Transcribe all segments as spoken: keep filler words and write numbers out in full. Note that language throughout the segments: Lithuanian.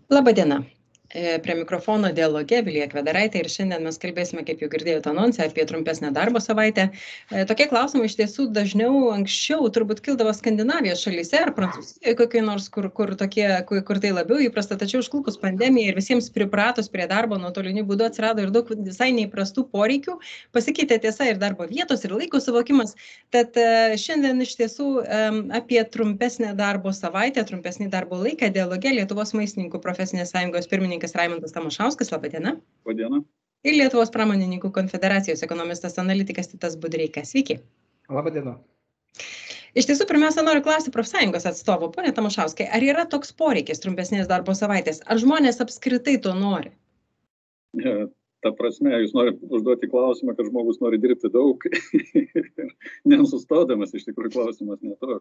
Labą dieną. Prie mikrofono dialoge Vilija Kvedaraitė ir šiandien mes kalbėsime, kaip jau girdėjote anonse, apie trumpesnę darbo savaitę. Tokie klausimai iš tiesų dažniau anksčiau turbūt kildavo Skandinavijos šalyse ar Prancūzijoje kokiai nors, kur, kur, tokie, kur, kur tai labiau įprasta, tačiau užklupus pandemijai ir visiems pripratus prie darbo nuotoliniu būdu atsirado ir daug visai neįprastų poreikių, pasikeitė tiesa ir darbo vietos ir laiko suvokimas. Tad šiandien iš tiesų apie trumpesnę darbo savaitę, trumpesnį darbo laiką dialoge Lietuvos maistininkų profesinės sąjungos pirmininkas Raimundas Tamošauskas, laba diena. Labą dieną. Ir Lietuvos pramonininkų konfederacijos ekonomistas analitikas Titas Budreikas. Sveiki. Labą dieną. Iš tiesų, pirmiausia, noriu klausti profsąjungos atstovo, pone Tamošauskai, ar yra toks poreikis trumpesnės darbo savaitės? Ar žmonės apskritai to nori? Ja, ta prasme, jūs norite užduoti klausimą, kad žmogus nori dirbti daug, nesustodamas, iš tikrųjų klausimas netoks.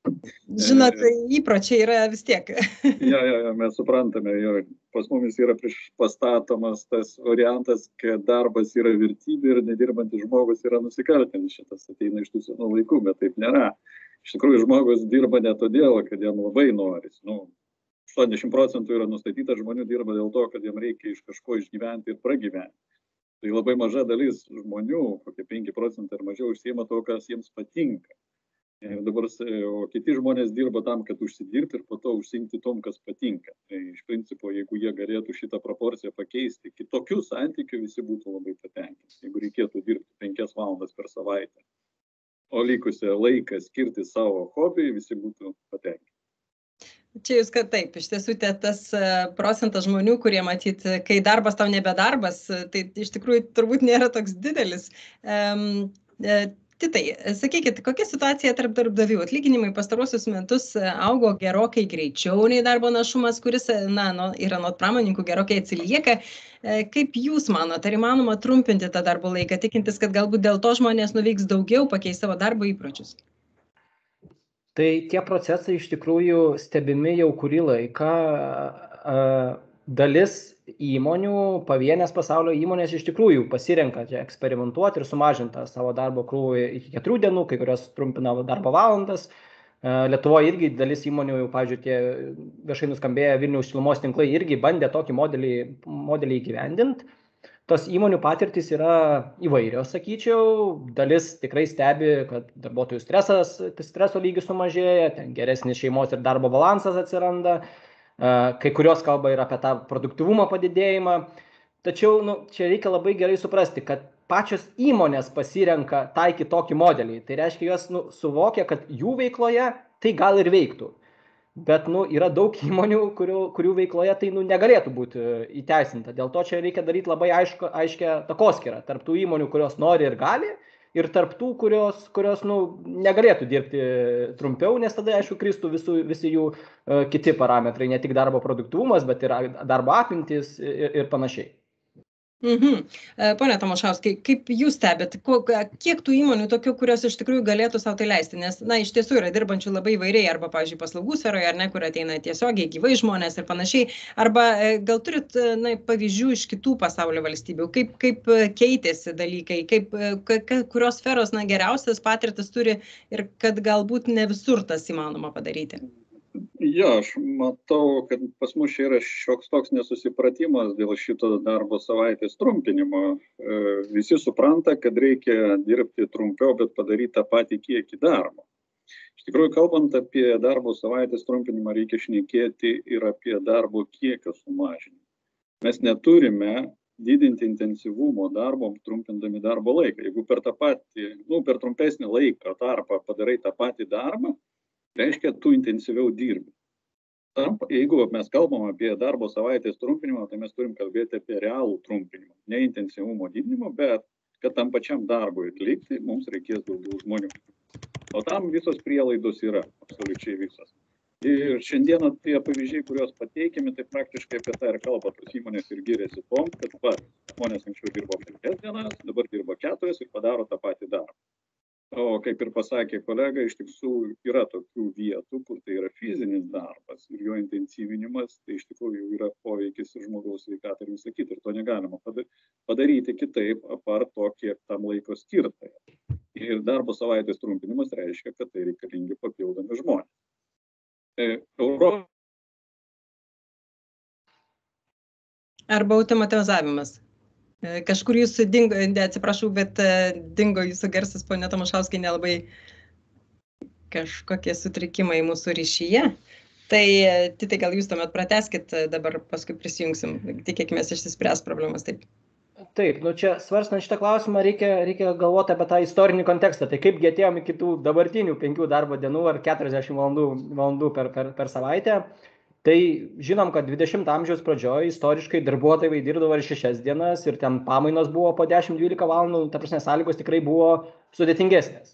Žinot, įpročiai yra vis tiek. Ja, ja, ja, mes suprantame, jo, pas mumis yra prieš pastatomas tas variantas, kad darbas yra vertybė ir nedirbantis žmogus yra nusikaltėlis. Šitas ateina iš tų senų laikų, bet taip nėra. Iš tikrųjų, žmogus dirba ne todėl, kad jam labai noris. Nu, aštuoniasdešimt procentų yra nustatyta žmonių dirba dėl to, kad jam reikia iš kažko išgyventi ir pragyventi. Tai labai maža dalis žmonių, kokie penki procentai ar mažiau, užsiima to, kas jiems patinka. Ir dabar, o kiti žmonės dirba tam, kad užsidirbti ir po to užsiimti tom, kas patinka. Tai iš principo, jeigu jie galėtų šitą proporciją pakeisti, kitokių santykių visi būtų labai patenkinti. Jeigu reikėtų dirbti penkias valandas per savaitę, o likusią laiką skirti savo hobiui, visi būtų patenkinti. Čia jūs, kad taip, iš tiesų tas procentas žmonių, kurie matyt, kai darbas tau nebe darbas, tai iš tikrųjų turbūt nėra toks didelis. Um, Titai, sakykit, kokia situacija tarp darbdavių? Atlyginimai pastaruosius metus augo gerokai greičiau nei darbo našumas, kuris na, nu, yra nuo pramonininkų gerokai atsilieka. Kaip jūs manote, ar įmanoma trumpinti tą darbo laiką, tikintis, kad galbūt dėl to žmonės nuveiks daugiau, pakeis savo darbo įpročius? Tai tie procesai iš tikrųjų stebimi jau kurį laiką. Dalis įmonių, pavienės pasaulio įmonės iš tikrųjų pasirenka čia eksperimentuoti ir sumažinti savo darbo krūvį iki keturių dienų, kai kurios trumpina darbo valandas. Lietuvoje irgi dalis įmonių, jau, pavyzdžiui, tie viešai nuskambėję Vilniaus šilumos tinklai irgi bandė tokį modelį, modelį įgyvendinti. Tos įmonių patirtys yra įvairios, sakyčiau. Dalis tikrai stebi, kad darbuotojų stresas, streso lygis sumažėja, ten geresnis šeimos ir darbo balansas atsiranda. Kai kurios kalba ir apie tą produktyvumo padidėjimą. Tačiau nu, čia reikia labai gerai suprasti, kad pačios įmonės pasirenka taikyti tokį modelį. Tai reiškia, jos nu, suvokia, kad jų veikloje tai gal ir veiktų. Bet nu, yra daug įmonių, kurių, kurių veikloje tai nu, negalėtų būti įteisinta. Dėl to čia reikia daryti labai aišku, aiškę takoskyrą tarp tų įmonių, kurios nori ir gali, ir tarp tų, kurios, kurios nu, negalėtų dirbti trumpiau, nes tada, aišku, kristų visų, visi jų uh, kiti parametrai, ne tik darbo produktyvumas, bet ir darbo apimtis ir, ir panašiai. Mhm. Pone Tamošauskai, kaip jūs stebėt, kiek tų įmonių tokių, kurios iš tikrųjų galėtų savo tai leisti, nes, na, iš tiesų yra dirbančių labai įvairiai, arba, pavyzdžiui, paslaugų sferoje, ar ne, kur ateina tiesiogiai gyvai žmonės ir panašiai, arba gal turit, na, pavyzdžių iš kitų pasaulio valstybių, kaip, kaip keitėsi dalykai, kaip, kurios sferos, na, geriausias patirtis turi ir kad galbūt ne visur tas įmanoma padaryti. Jo, aš matau, kad pas mus čia yra šioks toks nesusipratimas dėl šito darbo savaitės trumpinimo. Visi supranta, kad reikia dirbti trumpiau, bet padaryti tą patį kiekį darbo. Iš tikrųjų, kalbant apie darbo savaitės trumpinimą, reikia šnekėti ir apie darbo kiekio sumažinimą. Mes neturime didinti intensyvumo darbo, trumpindami darbo laiką. Jeigu per tą patį, nu, per trumpesnį laiką tarpą padarai tą patį darbą, reiškia, tu intensyviau dirbi. Tam, jeigu mes kalbam apie darbo savaitės trumpinimą, tai mes turim kalbėti apie realų trumpinimą. Ne intensyvumo didinimą, bet kad tam pačiam darbui atlikti, mums reikės daugiau žmonių. O tam visos prielaidos yra, absoliučiai visos. Ir šiandieną tie pavyzdžiai, kuriuos pateikėme, tai praktiškai apie tai ir kalba. Tos įmonės ir giriasi tom, kad va, žmonės anksčiau dirbo penkias dienas, dabar dirba keturias ir padaro tą patį darbą. O kaip ir pasakė kolega, iš tiesų yra tokių vietų, kur tai yra fizinis darbas ir jo intensyvinimas, tai iš tikrųjų yra poveikis ir žmogaus sveikatai ir visą kitą. Ir to negalima padaryti kitaip, apart to, kiek tam laiko skirta. Ir darbo savaitės trumpinimas reiškia, kad tai reikalingi papildomi žmonės. Euro... Arba automatizavimas. Kažkur jūsų dingo, atsiprašau, bet dingo jūsų garsas, ponia Tamašauskai, nelabai kažkokie sutrikimai mūsų ryšyje. Tai, tai gal jūs tuomet prateskit, dabar paskui prisijungsim, tikėkime išsispręs problemas. Taip, taip nu čia svarstant šitą klausimą reikia, reikia galvoti apie tą istorinį kontekstą. Tai kaipgi atėjom iki tų dabartinių penkių darbo dienų ar keturiasdešimt valandų, valandų per, per, per savaitę. Tai žinom, kad dvidešimto amžiaus pradžioje istoriškai darbuotojai dirbdavo ir šešias dienas ir ten pamainos buvo po dešimt dvylika valandų, ta prasme sąlygos tikrai buvo sudėtingesnės.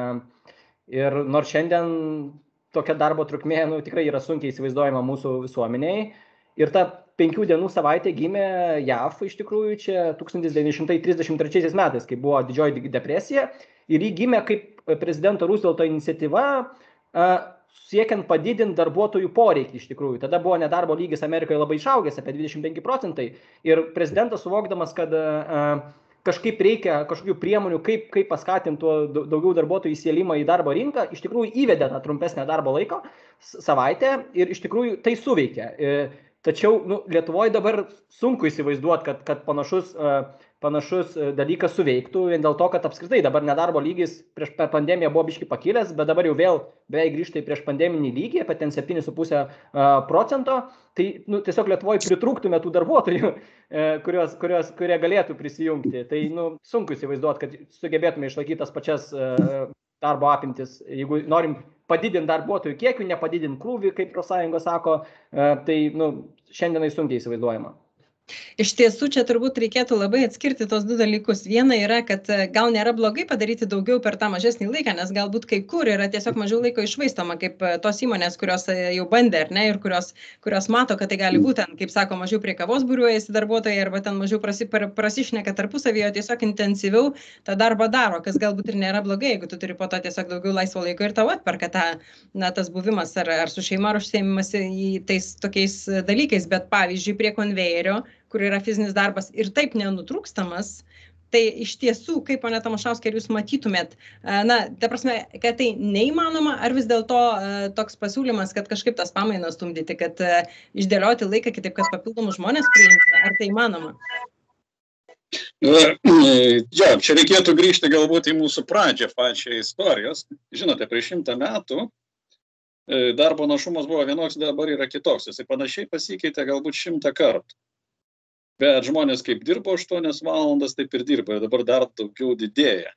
Ir nors šiandien tokia darbo trukmė nu, tikrai yra sunkiai įsivaizduojama mūsų visuomeniai. Ir ta penkių dienų savaitė gimė J A V iš tikrųjų čia tūkstantis devyni šimtai trisdešimt trečiaisiais metais, kai buvo didžioji depresija. Ir ji gimė kaip prezidento Roosevelto iniciatyva, siekiant padidinti darbuotojų poreikį iš tikrųjų. Tada buvo nedarbo lygis Amerikoje labai išaugęs, apie dvidešimt penki procentai. Ir prezidentas suvokdamas, kad kažkaip reikia kažkokių priemonių, kaip, kaip paskatinti daugiau darbuotojų įsėlimą į darbo rinką, iš tikrųjų įvedė tą trumpesnę darbo laiko savaitę ir iš tikrųjų tai suveikia. Tačiau nu, Lietuvoje dabar sunku įsivaizduoti, kad, kad panašus, panašus dalykas suveiktų, vien dėl to, kad apskritai dabar nedarbo lygis prieš per pandemiją buvo biškai pakilęs, bet dabar jau vėl beveik grįžta į prieš pandeminį lygį, apie ten septyni su puse procento. Tai nu, tiesiog Lietuvoje pritrūktume tų darbuotojų, kurios, kurios, kurie galėtų prisijungti. Tai nu, sunku įsivaizduoti, kad sugebėtume išlaikyti tas pačias darbo apimtis. Jeigu norim padidinti darbuotojų kiekių, nepadidinti krūvį, kaip profsąjunga sako, tai nu, šiandienai sunkiai įsivaizduojama. Iš tiesų, čia turbūt reikėtų labai atskirti tos du dalykus. Viena yra, kad gal nėra blogai padaryti daugiau per tą mažesnį laiką, nes galbūt kai kur yra tiesiog mažiau laiko išvaistoma, kaip tos įmonės, kurios jau bandė, ar ne, ir kurios, kurios mato, kad tai gali būti, kaip sako, mažiau prie kavos būriuojasi darbuotojai, arba ten mažiau prasi, prasišneka tarpusavyje, tiesiog intensyviau tą darbą daro, kas galbūt ir nėra blogai, jeigu tu turi po to tiesiog daugiau laisvo laiko ir tau atperka tą, na, tas buvimas ar, ar su šeima, ar užsiėmimas į tais tokiais dalykais, bet pavyzdžiui, prie konvejerio, kur yra fizinis darbas ir taip nenutrūkstamas, tai iš tiesų, kaip ponia Tamašauskai, ar jūs matytumėt, na, ta prasme, kad tai neįmanoma, ar vis dėlto toks pasiūlymas, kad kažkaip tas pamainas stumdyti, kad išdėlioti laiką kitaip, kad papildomus žmonės priimti, ar tai įmanoma? Ja, čia reikėtų grįžti galbūt į mūsų pradžią pačią istorijos. Žinote, prieš šimtą metų darbo našumas buvo vienoks, dabar yra kitoks. Jisai panašiai pasikeitė galbūt šimtą kartų. Bet žmonės kaip dirbo aštuonias valandas, taip ir dirba, ir dabar dar daugiau didėja.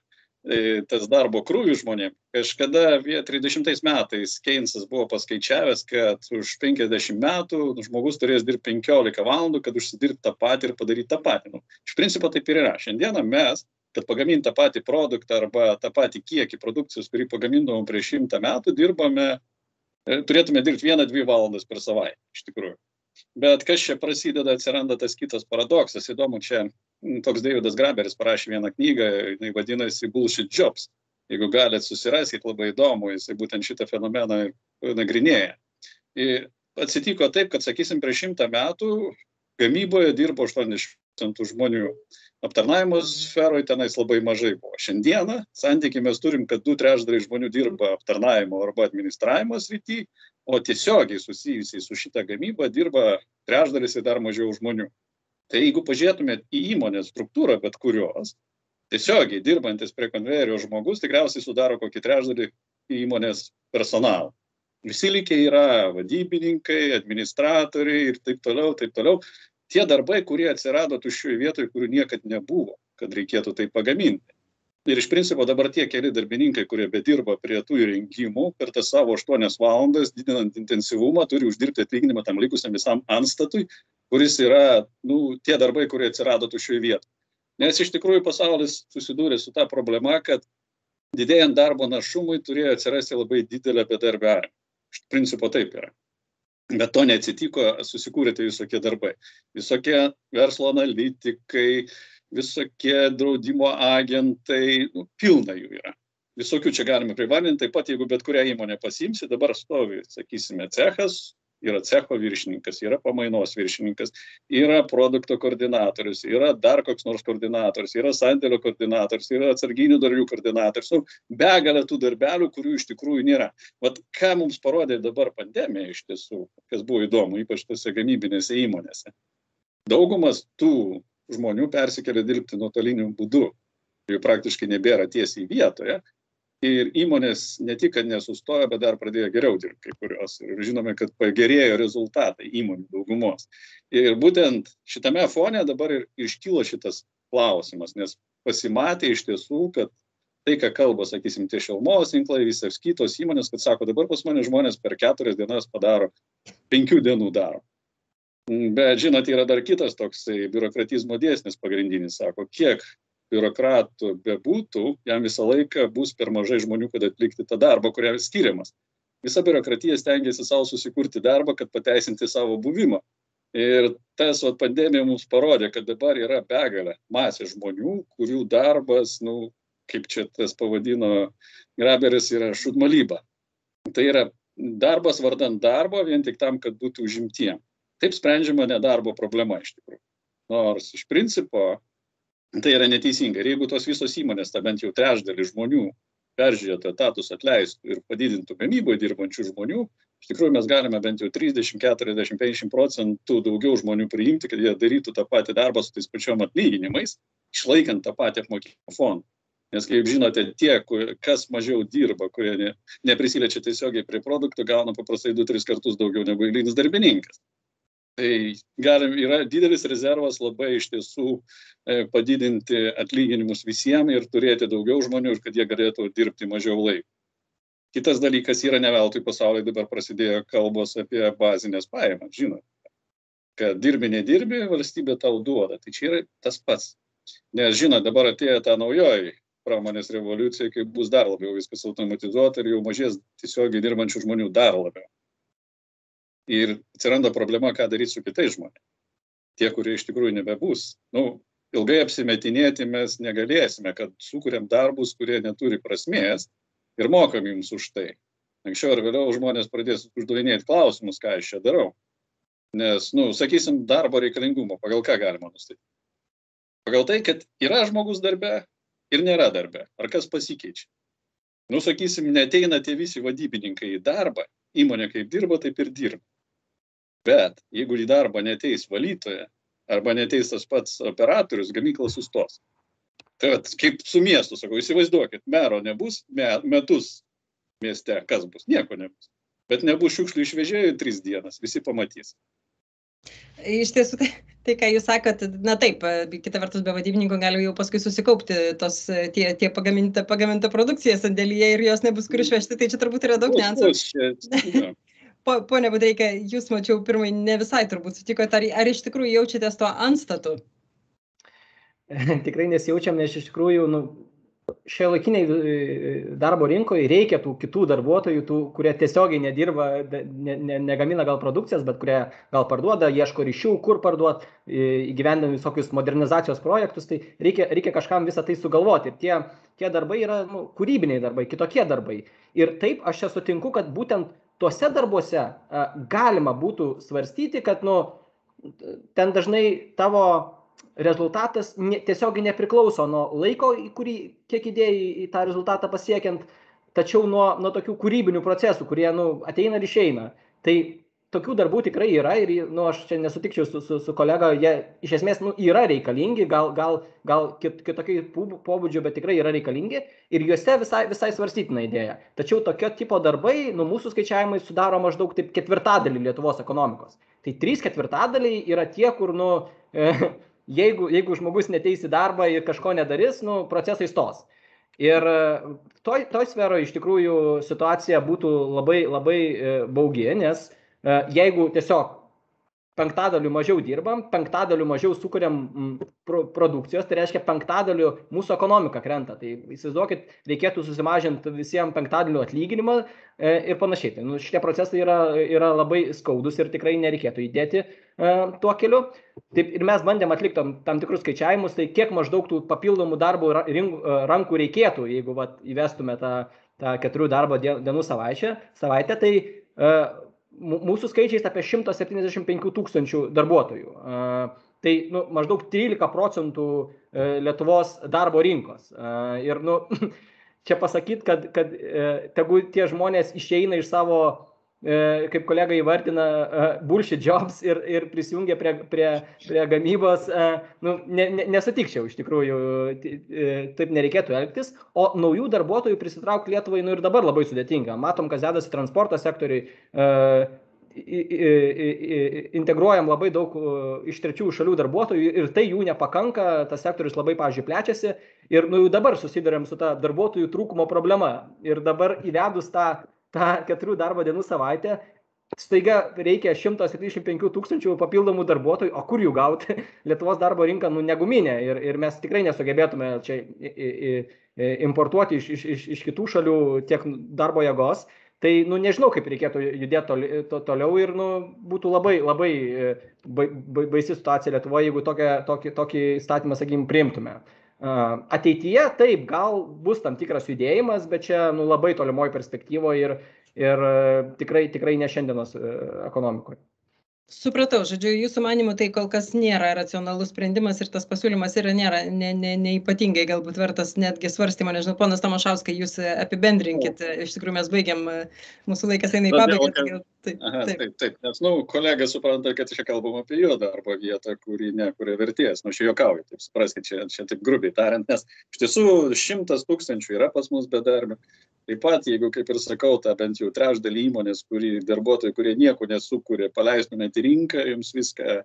Tas darbo krūvis žmonėm. Kažkada trisdešimtais metais Keynesas buvo paskaičiavęs, kad už penkiasdešimt metų žmogus turės dirbti penkiolika valandų, kad užsidirbti tą patį ir padaryti tą patį. Nu, iš principo taip ir yra. Šiandieną mes, kad pagaminti tą patį produktą arba tą patį kiekį produkcijos, kurį pagamindavom prieš šimtą metų, dirbame, turėtume dirbti vieną, dvi valandas per savaitę, iš tikrųjų. Bet kas čia prasideda, atsiranda tas kitas paradoksas. Įdomu, čia toks Davidas Graberis parašė vieną knygą, jinai vadinasi Bullshit Jobs. Jeigu galite susiraskit, labai įdomu, jisai būtent šitą fenomeną nagrinėja. Ir atsitiko taip, kad, sakysim, prieš šimtą metų gamyboje dirbo aštuoniasdešimt procentų žmonių. Aptarnavimo sferoje tenais labai mažai buvo. Šiandieną santykį mes turim, kad du trečdaliai žmonių dirba aptarnavimo arba administravimo srity, o tiesiogiai susijusiai su šitą gamybą dirba trečdalis ir dar mažiau žmonių. Tai jeigu pažiūrėtumėt į įmonės struktūrą, bet kurios, tiesiogiai dirbantis prie konvejerio žmogus tikriausiai sudaro kokį trečdalį įmonės personalą. Visi likę yra vadybininkai, administratoriai ir taip toliau, taip toliau. Tie darbai, kurie atsirado tuščioje vietoje, kurių niekad nebuvo, kad reikėtų tai pagaminti. Ir iš principo dabar tie keli darbininkai, kurie bedirba prie tų įrengimų, per tas savo aštuonias valandas, didinant intensyvumą, turi uždirbti atlyginimą tam likusiam visam antstatui, kuris yra nu, tie darbai, kurie atsirado tuščioje vietoje. Nes iš tikrųjų pasaulis susidūrė su ta problema, kad didėjant darbo našumui turėjo atsirasti labai didelę bedarbiavimą. Iš principo taip yra. Bet to neatsitiko, susikūrė tai visokie darbai. Visokie verslo analitikai, visokie draudimo agentai, nu, pilna jų yra. Visokių čia galime privardinti, taip pat jeigu bet kurią įmonę pasiimsi, dabar stovi, sakysime, cechas, yra cecho viršininkas, yra pamainos viršininkas, yra produkto koordinatorius, yra dar koks nors koordinatorius, yra sandėlio koordinatorius, yra atsarginių darbų koordinatorius, nu, begalė tų darbelių, kurių iš tikrųjų nėra. Vat ką mums parodė dabar pandemija iš tiesų, kas buvo įdomu, ypač tose gamybinėse įmonėse. daugumas tų žmonių persikelia dirbti nuotoliniu būdu. Jų praktiškai nebėra tiesiai vietoje. Ir įmonės ne tik, kad nesustojo, bet dar pradėjo geriau dirbti kai kurios. Ir žinome, kad pagerėjo rezultatai įmonių daugumos. Ir būtent šitame fone dabar ir iškilo šitas klausimas, nes pasimatė iš tiesų, kad tai, ką kalba, sakysim, tie šilumos tinklai, visas kitos įmonės, kad sako, dabar pas mane žmonės per keturias dienas padaro penkių dienų darbą. Bet, žinot, yra dar kitas toksai biurokratizmo dėsnis pagrindinis, sako, kiek biurokratų bebūtų, jam visą laiką bus per mažai žmonių, kad atlikti tą darbą, kuriam skiriamas. Visa biurokratija stengiasi savo susikurti darbą, kad pateisinti savo buvimą. Ir tas vat, pandemija mums parodė, kad dabar yra begalė masė žmonių, kurių darbas, nu, kaip čia tas pavadino Graberis, yra šūdmalyba. Tai yra darbas vardan darbo, vien tik tam, kad būtų užimtiem. Taip sprendžiama nedarbo problema iš tikrųjų. Nors iš principo tai yra neteisinga. Ir jeigu tos visos įmonės, ta bent jau trečdalį žmonių peržiūrėtų etatus, atleistų ir padidintų gamyboje dirbančių žmonių, iš tikrųjų mes galime bent jau trisdešimt, keturiasdešimt, penkiasdešimt procentų daugiau žmonių priimti, kad jie darytų tą patį darbą su tais pačiom atlyginimais, išlaikant tą patį apmokėjimo fondą. Nes, kaip žinote, tie, kas mažiau dirba, kurie ne, neprisiliečia tiesiogiai prie produktų, gauna paprastai du tris kartus daugiau negu eilinis darbininkas. Tai galim, yra didelis rezervas labai iš tiesų e, padidinti atlyginimus visiems ir turėti daugiau žmonių ir kad jie galėtų dirbti mažiau laiko. Kitas dalykas yra ne veltui pasaulyje dabar prasidėjo kalbos apie bazinės pajamas, žinot, kad dirbi, nedirbi, valstybė tau duoda. Tai čia yra tas pats. Nes, žinot, dabar atėjo ta naujoji pramonės revoliucija, kai bus dar labiau viskas automatizuota ir jau mažės tiesiogiai dirbančių žmonių dar labiau. Ir atsiranda problema, ką daryti su kitais žmonėmis. Tie, kurie iš tikrųjų nebebus. Nu, ilgai apsimetinėti mes negalėsime, kad sukuriam darbus, kurie neturi prasmės ir mokam jums už tai. Anksčiau ar vėliau žmonės pradės uždavinėti klausimus, ką aš čia darau. Nes, nu, sakysim, darbo reikalingumo, pagal ką galima nustatyti. Pagal tai, kad yra žmogus darbe ir nėra darbe. Ar kas pasikeičia? Nu, sakysim, neteina tie visi vadybininkai į darbą, įmonė kaip dirba, taip ir dirba. Bet jeigu į darbą neteis valytoja arba neteis tas pats operatorius, gamykla sustos. Tai vat, kaip su miestu, sakau, įsivaizduokit, mero nebus me, metus mieste, kas bus? Nieko nebus. Bet nebus šiukšlių išvežėjų tris dienas, visi pamatys. Iš tiesų, tai, tai ką jūs sakot, na taip, kita vertus be vadybininkų gali jau paskui susikaupti tos, tie, tie pagaminta, pagaminta produkcija sandėlyje ir jos nebus kur išvežti, tai čia turbūt yra daug niuansų. Pone Budreika, jūs mačiau pirmai ne visai turbūt sutikote, ar, ar iš tikrųjų jaučiatės tuo antstatu? Tikrai nesijaučiam, nes iš tikrųjų nu, šiuolaikiniai darbo rinkoje reikia tų kitų darbuotojų, tų, kurie tiesiogiai nedirba, ne, ne, negamina gal produkcijas, bet kurie gal parduoda, ieško ryšių, kur parduot, įgyvendami visokius modernizacijos projektus, tai reikia, reikia kažkam visą tai sugalvoti. Ir tie, tie darbai yra nu, kūrybiniai darbai, kitokie darbai. Ir taip aš čia sutinku, kad būtent tuose darbuose a, galima būtų svarstyti, kad nu, ten dažnai tavo rezultatas ne, tiesiogiai nepriklauso nuo laiko, į kurį kiek įdėjai į tą rezultatą pasiekiant, tačiau nuo, nuo tokių kūrybinių procesų, kurie nu, ateina ir išeina. Tai tokių darbų tikrai yra ir nu, aš čia nesutikčiau su, su, su kolega, jie iš esmės nu, yra reikalingi, gal, gal, gal kit, kitokiai pobūdžio, bet tikrai yra reikalingi ir juose visai, visai svarstytina idėja. Tačiau tokio tipo darbai, nu, mūsų skaičiavimai sudaro maždaug taip ketvirtadalį Lietuvos ekonomikos. Tai trys ketvirtadaliai yra tie, kur, nu, e, jeigu, jeigu žmogus neteis į darbą ir kažko nedarys, nu, procesai stos. Ir toj, toj sferoje iš tikrųjų situacija būtų labai, labai baugi, nes jeigu tiesiog penktadaliu mažiau dirbam, penktadaliu mažiau sukuriam pro, produkcijos, tai reiškia penktadaliu mūsų ekonomika krenta. Tai įsivaizduokit, reikėtų susimažinti visiems penktadaliu atlyginimą e, ir panašiai. Tai, nu, šitie procesai yra, yra labai skaudus ir tikrai nereikėtų įdėti e, tuo keliu. Taip, ir mes bandėm atlikti tam, tam tikrus skaičiavimus, tai kiek maždaug tų papildomų darbų rink, rankų reikėtų, jeigu vat, įvestume tą, tą keturių darbo dienų savaitę, savaitę tai e, mūsų skaičiais apie šimtas septyniasdešimt penkių tūkstančių darbuotojų. Tai nu, maždaug trylika procentų Lietuvos darbo rinkos. Ir nu, čia pasakyti, kad, kad tegu tie žmonės išeina iš savo kaip kolega įvardina, bullshit jobs ir, ir prisijungia prie, prie, prie gamybos, nu, ne, ne, nesutikčiau iš tikrųjų, taip nereikėtų elgtis, o naujų darbuotojų prisitraukti Lietuvai nu, ir dabar labai sudėtinga. Matom, kas dedasi transporto sektoriui, integruojam labai daug iš trečiųjų šalių darbuotojų ir tai jų nepakanka, tas sektorius labai, pavyzdžiui, plečiasi ir nu, jau dabar susiduriam su ta darbuotojų trūkumo problema ir dabar įvedus tą, tą keturių darbo dienų savaitę, staiga reikia šimtas septyniasdešimt penkių tūkstančių papildomų darbuotojų, o kur jų gauti? Lietuvos darbo rinka nu, neguminė ir, ir mes tikrai nesugebėtume čia importuoti iš, iš, iš kitų šalių tiek darbo jėgos. Tai, nu, nežinau, kaip reikėtų judėti toli, to, toliau ir, nu, būtų labai, labai ba, ba, baisi situacija Lietuvoje, jeigu tokią, tokį, tokį įstatymą, sakykime, priimtume. Uh, ateityje, taip, gal bus tam tikras judėjimas, bet čia, nu, labai tolimoje perspektyvoje ir, ir uh, tikrai, tikrai ne šiandienos uh, ekonomikoje. Supratau, žodžiu, jūsų manimu tai kol kas nėra racionalus sprendimas ir tas pasiūlymas yra nėra ne, ne, neypatingai galbūt vertas netgi svarstymo. Nežinau, ponas Tamošauskai, jūs apibendrinkit, iš tikrųjų mes baigiam, mūsų laikas eina į pabaigą. Kad... Taip, Aha, taip. taip, taip, nes, nu, kolega supranta, kad čia kalbam apie jo darbo vietą, kuri nekuria vertės. Nu, čia juokauju, taip supraskit, čia, čia taip grubiai tariant, nes iš tiesų šimtas tūkstančių yra pas mus bedarbių. Taip pat, jeigu, kaip ir sakau, tą bent jau trečdalį įmonės, kuri, darbuotojai, kurie nieko nesukūrė, paleistumėte rinką, jums viską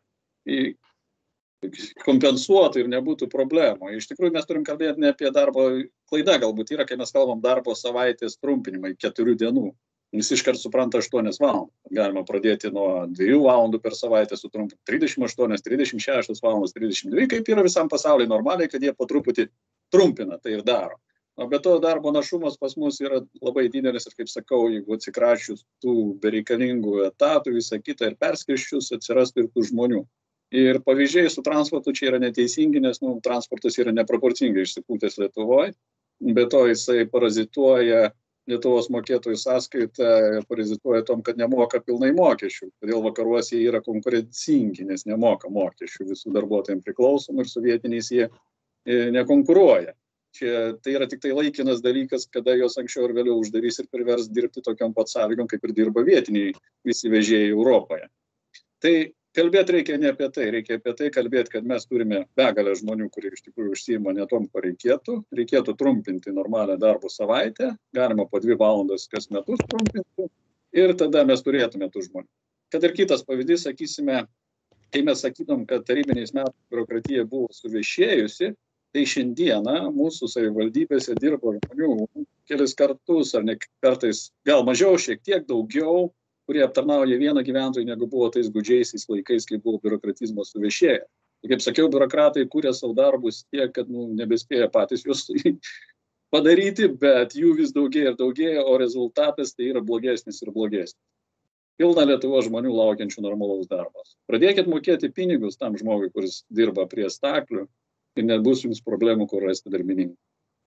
kompensuotų ir nebūtų problemų. Iš tikrųjų, mes turim kalbėti ne apie darbo klaidą, galbūt yra, kai mes kalbam darbo savaitės trumpinimai, keturių dienų. Visi iškart supranta aštuonias valandas. Galima pradėti nuo dviejų valandų per savaitę, sutrumpinti trisdešimt aštuonias, trisdešimt šešias valandas, trisdešimt dvi, kaip yra visam pasaulyje normaliai, kad jie po truputį trumpina, tai ir daro. O be to darbo našumas pas mus yra labai didelis ir, kaip sakau, jeigu atsikrašius tų bereikalingų etatų, visą kitą ir perskirščius, atsirastų ir tų žmonių. Ir pavyzdžiai su transportu čia yra neteisingi, nes nu, transportas yra neproporcingai išsipūtęs Lietuvoje. Be to jisai parazituoja Lietuvos mokėtojų sąskaitą ir parazituoja tom, kad nemoka pilnai mokesčių. Todėl vakaruose jie yra konkurencingi, nes nemoka mokesčių visų darbuotojams priklausomų ir su vietiniais jie nekonkuruoja. Čia tai yra tik tai laikinas dalykas, kada jos anksčiau ir vėliau uždarys ir privers dirbti tokiam pat sąlygom, kaip ir dirba vietiniai visi vežėjai Europoje. Tai kalbėti reikia ne apie tai, reikia apie tai kalbėti, kad mes turime begalę žmonių, kurie iš tikrųjų užsiima ne tom, ko reikėtų. Reikėtų trumpinti normalią darbo savaitę, galima po dvi valandas kas metus trumpinti ir tada mes turėtume tų žmonių. Kad ir kitas pavyzdys, sakysime, kai mes sakytum, kad tarybiniais metais biurokratija buvo suvešėjusi, tai šiandieną mūsų savivaldybėse dirbo žmonių kelis kartus, ar ne kartais gal mažiau, šiek tiek daugiau, kurie aptarnauja vieną gyventojų, negu buvo tais gudžiaisiais laikais, kai buvo biurokratizmas suvešėję. Kaip sakiau, biurokratai kūrė savo darbus tiek, kad nu, nebespėja patys juos padaryti, bet jų vis daugėja ir daugėja, o rezultatas tai yra blogesnis ir blogesnis. Pilna Lietuvos žmonių laukiančių normalaus darbos. Pradėkit mokėti pinigus tam žmogui, kuris dirba prie staklių, ir nebus jums problemų, kur rasti darbininkų.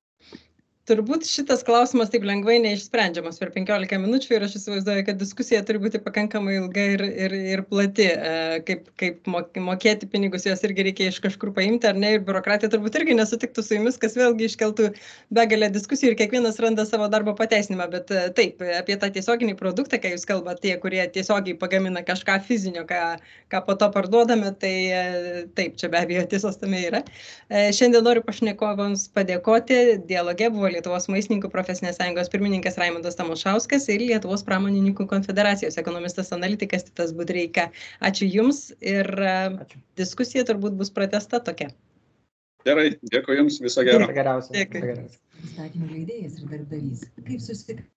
Turbūt šitas klausimas taip lengvai neišsprendžiamas per penkiolika minučių ir aš įsivaizduoju, kad diskusija turi būti pakankamai ilga ir, ir, ir plati. Kaip, kaip mokėti pinigus, juos irgi reikia iš kažkur paimti, ar ne, ir biurokratija turbūt irgi nesutiktų su jumis, kas vėlgi iškeltų begalę diskusijų ir kiekvienas randa savo darbo pateisinimą. Bet taip, apie tą tiesioginį produktą, kai jūs kalbate, tie, kurie tiesiogiai pagamina kažką fizinio, ką, ką po to parduodame, tai taip, čia be abejo tiesos tame yra. Šiandien noriu pašnekovams padėkoti. Dialoge buvo Lietuvos maistininkų profesinės sąjungos pirmininkas Raimundas Tamošauskas ir Lietuvos pramonininkų konfederacijos ekonomistas analitikas Titas Budreika. Ačiū Jums ir Ačiū. Diskusija turbūt bus pratęsta tokia. Gerai, dėkui Jums, viso gero. Geriausia. Dėkui. Įstatymų leidėjas ir darbdavys. Kaip susitikti?